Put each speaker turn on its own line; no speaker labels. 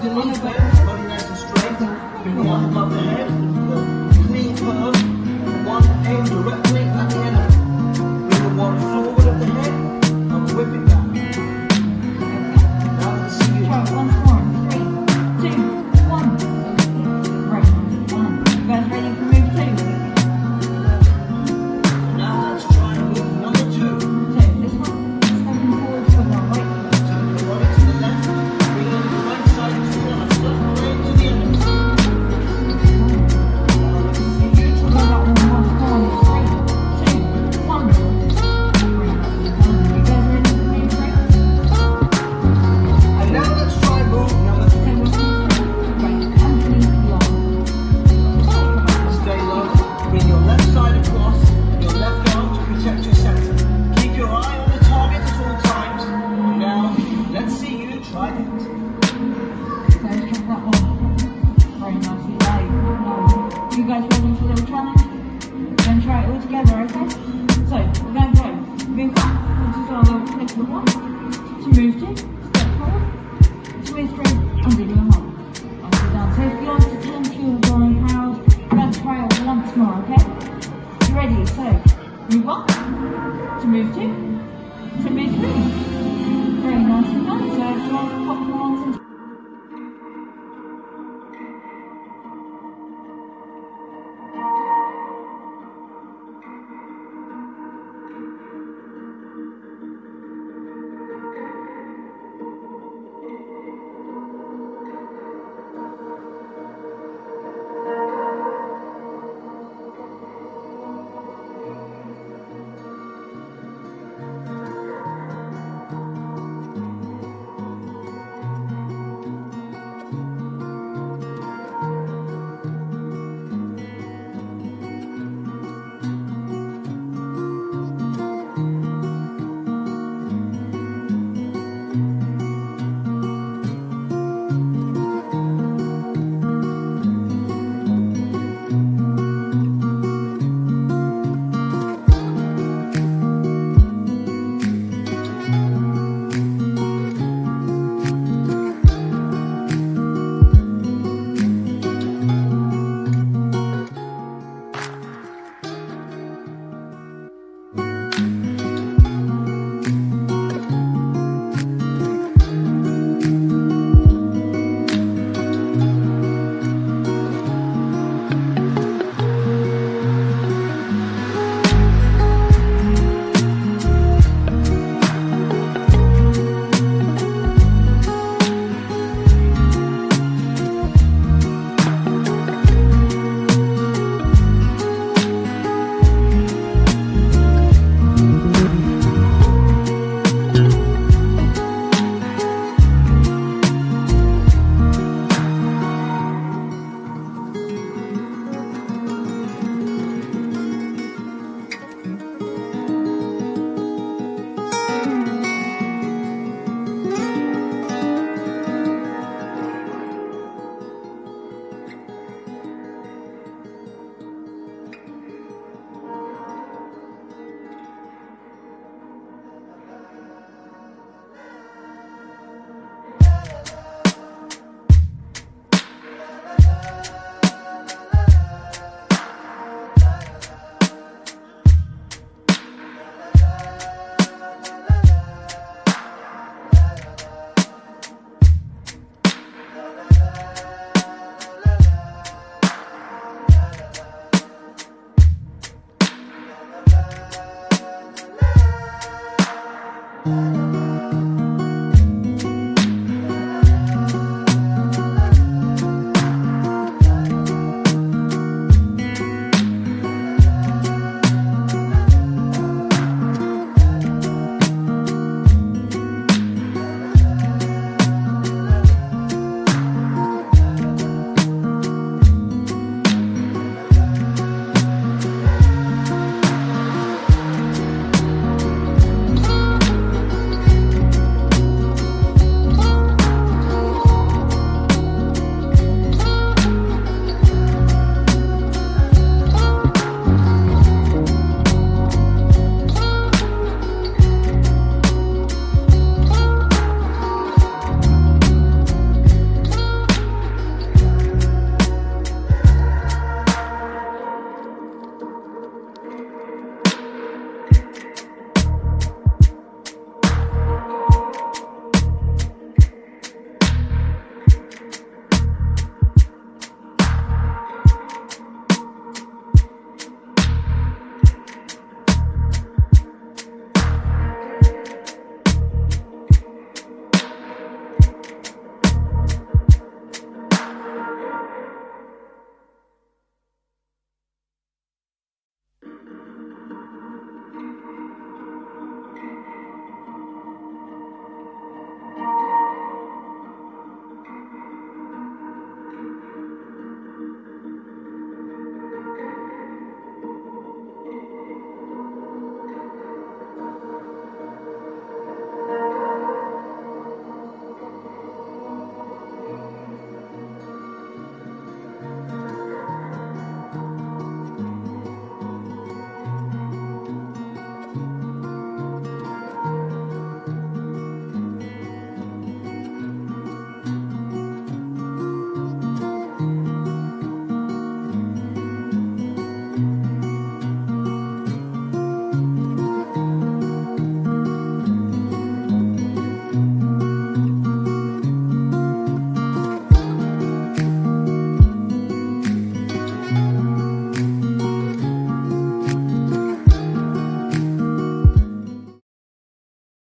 knees bent, body nice and straight. Bring the arm above the head. Clean curve. One aim directly at the enemy. Bring the one forward of the head and whip it back. Now let's see you.
Try it once more. 3, 2, 1. Right, 1. You guys ready for move 2?
Now let's try move number 2.
So this one, stepping forward to the right.
Turn the body to the left. Bring on the right side to the left. Step away to the enemy.
Try that one once more. 3, 2, 1. You guys ready for move 3?
And now let's try move number 3.
So we're right, underneath the arm.
Stay low. Bring your left side across and your left arm to protect your center. Keep your eye on the target at all times. Now, let's see you try it.
So let's check that one. Very nicely laid. You guys ready for a little challenge? We're going to try it all together, okay? So, we're going to go move up, which is our little click of 1, to move 2, step forward, to move 3, underneath.